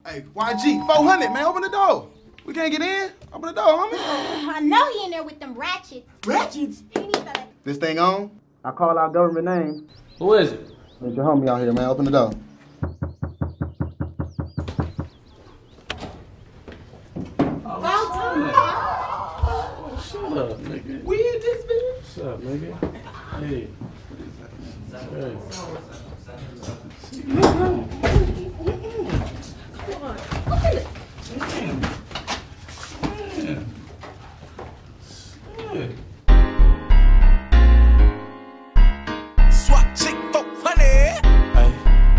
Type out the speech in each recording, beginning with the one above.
Hey, YG, 400, man, open the door. We can't get in. Open the door, homie. I know he in there with them ratchets. Ratchets? This thing on? I call out government names. Who is it? It's your homie out here, man. Open the door. Shut up, nigga. We in this bitch? Shut up, nigga. Hey. Hey. Come on. Open it. Swap chick 400. Ay.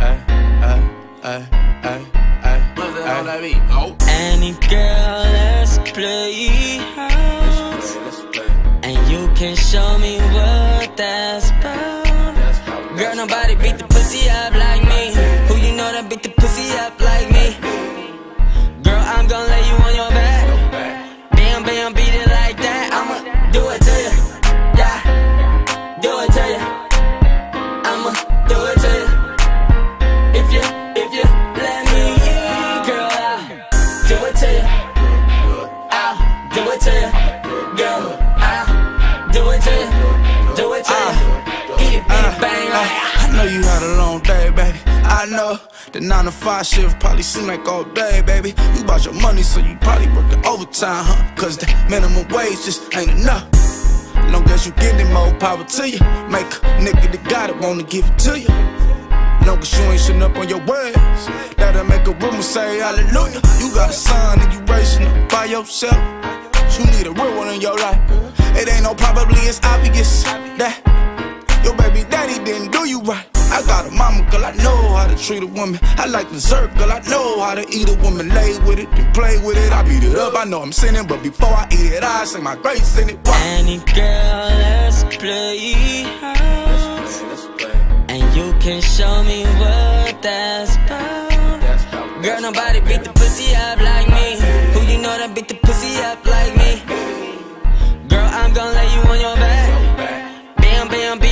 What's the hell that mean? Oh. Any girl, let's play house. Let's play. And you can show me what that's about. Girl, nobody beat the pussy up like me. Who you know that beat the pussy up like me? Girl, I'm gonna lay you on your back. Bam, bam, beat it like that. I'ma do it to you. Yeah, do it to you. I'ma do it to you. If you let me in, girl, I'll do it to you. I'll do it to you. Girl, I'll do it to you. Do it to you. Eat it, bang like. I know you had a long day, baby. I know the 9 to 5 shift probably seem like all day, baby. You bought your money, so you probably work the overtime, huh? Cause the minimum wage just ain't enough. Long as you getting more power to you. Make a nigga that got it wanna give it to you. Long as you ain't shitting up on your words, that'll make a woman say hallelujah. You got a son and you raising him by yourself. You need a real one in your life. It ain't no probably, it's obvious that your baby daddy didn't do you right. I got a mama, girl, I know how to treat a woman. I like dessert, girl, I know how to eat a woman. Lay with it, then play with it. I beat it up, I know I'm sinning, but before I eat it, I say my grace in it. Any girl, let's play house. Let's play. And you can show me what that's about. Girl, nobody beat the pussy up like me. Who you know that beat the pussy up like me? Girl, I'm gonna lay you on your back. Bam, bam, bam.